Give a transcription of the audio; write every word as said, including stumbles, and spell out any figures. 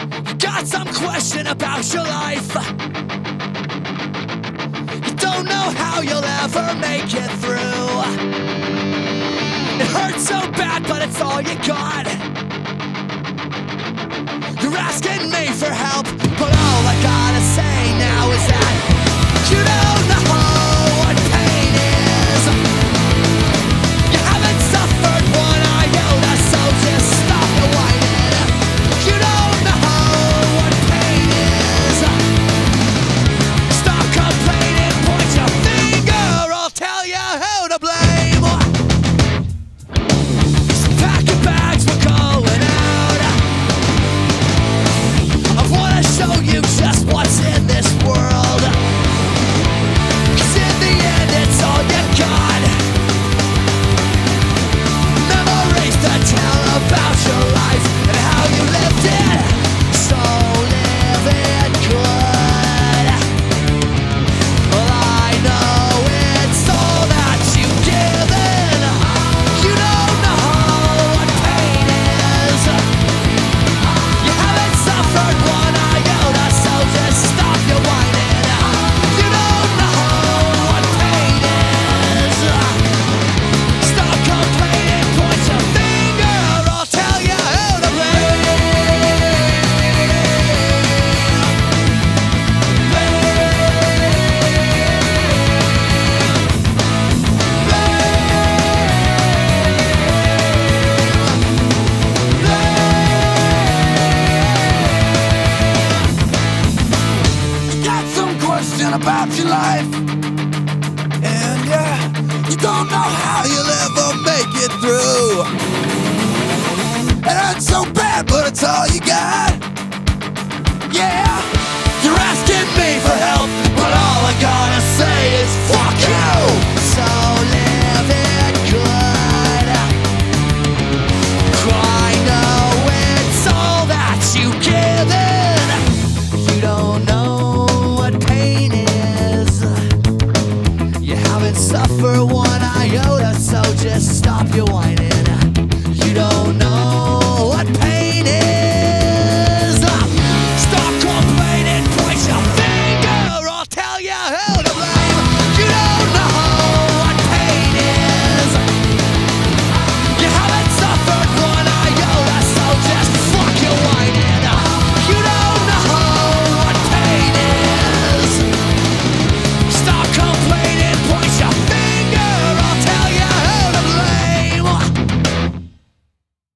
got some question about your life. You don't know how you'll ever make it through. It hurts so bad, but it's all you got. You're asking me for help, but all I gotta say now is that you don't know what pain is. You haven't suffered one iota, so just stop the whining. You don't know what pain is. Stop complaining, point your finger, I'll tell you who to blame. So pack your bags, we're going out. I wanna show you just what's in this world. 'Cause in the end it's all you got. Memories to tell about your life and how you lived it. So live it good. Well, I know it's all that you've given. You don't know what pain is. You haven't suffered one iota, so just stop your whining. You don't know what pain is. Stop complaining, point your finger, I'll tell you who to blame. Got some question about your life, and yeah, you don't know how you'll ever make it through. It hurts so bad, but it's all you got. Yeah.